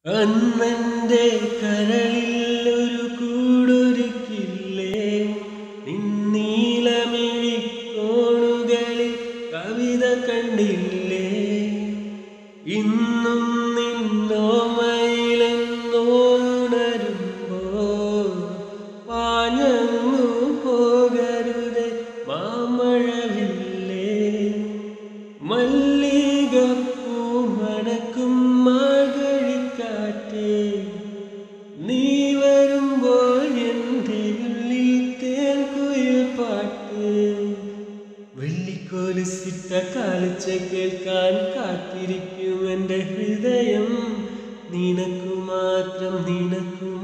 അന്നന്റെ കരളിൽ ഒരു കൂടൊരുക്കില്ലേ, നിന്നീലമിഴിക്കോണുകളിൽ കവിത കണ്ടില്ലേ. ഇന്നും നിന്നോമയിലെന്നോണരുമ്പോൾ പാഞ്ഞങ്ങു പോകരുതേ മാമഴവില്ലേ. മല്ലികപ്പൂ മണക്കും മാർഗഴിക്കാറ്റേ, നീ വരുമ്പോൾ എൻ്റെ ഉള്ളിൽ തേൻകുയിൽ പാട്ട്. വെള്ളിക്കോലുസിട്ട കാലച്ച കേൾക്കാൻ കാത്തിരിക്കും എൻ്റെ ഹൃദയം. നിനക്കു മാത്രം, നിനക്കു